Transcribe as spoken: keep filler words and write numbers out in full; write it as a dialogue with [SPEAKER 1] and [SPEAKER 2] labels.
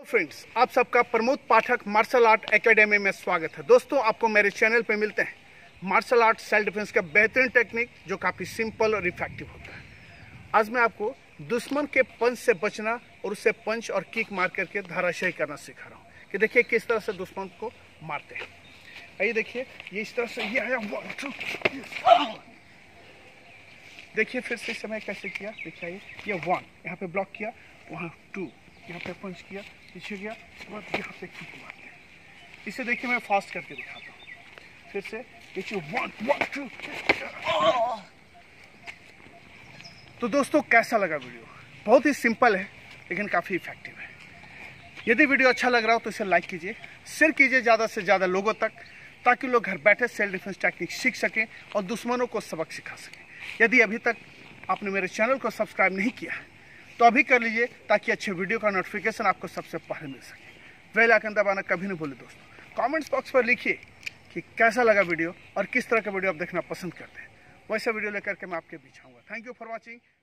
[SPEAKER 1] Friends, आप सबका Pramod Pathak martial art academy में स्वागत है। दोस्तों, आपको मेरे चैनल पे मिलते हैं मार्शल आर्ट सेल्फ डिफेंस का बेहतरीन टेक्निक जो काफ़ी सिंपल और इफेक्टिव होता है। आज मैं आपको दुश्मन के पंच से बचना और उससे पंच और किक मार करके धराशायी करना सिखा रहा हूँ कि देखिए किस तरह से दुश्मन को मारते हैं। आइए देखिए, ये इस तरह से ये आया वन टू, देखिए फिर से समय कैसे किया। देखिए ये वन यहाँ पे ब्लॉक किया, वहाँ टू यहाँ पे पंच किया, पीछे गया, उसके बाद यहाँ पे किक मारते हैं। इसे देखिए मैं फास्ट करके दिखाता हूँ। फिर से देखिए वन वन टू। तो दोस्तों, कैसा लगा वीडियो? बहुत ही सिंपल है लेकिन काफ़ी इफेक्टिव है। यदि वीडियो अच्छा लग रहा हो तो इसे लाइक कीजिए, शेयर कीजिए ज़्यादा से ज़्यादा लोगों तक, ताकि लोग घर बैठे सेल्फ डिफेंस टेक्निक सीख सकें और दुश्मनों को सबक सिखा सकें। यदि अभी तक आपने मेरे चैनल को सब्सक्राइब नहीं किया है तो अभी कर लीजिए, ताकि अच्छे वीडियो का नोटिफिकेशन आपको सबसे पहले मिल सके। बेल आइकन दबाना कभी नहीं भूलें। दोस्तों, कमेंट्स बॉक्स पर लिखिए कि कैसा लगा वीडियो और किस तरह का वीडियो आप देखना पसंद करते हैं। वैसा वीडियो लेकर के मैं आपके बीच आऊँगा। Thank you for watching.